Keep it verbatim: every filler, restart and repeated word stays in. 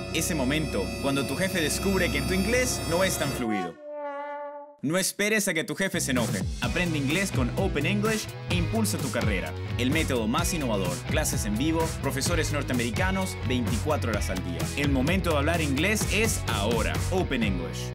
Ese momento, cuando tu jefe descubre que tu inglés no es tan fluido. No esperes a que tu jefe se enoje. Aprende inglés con Open English e impulsa tu carrera. El método más innovador. Clases en vivo, profesores norteamericanos, veinticuatro horas al día. El momento de hablar inglés es ahora. Open English.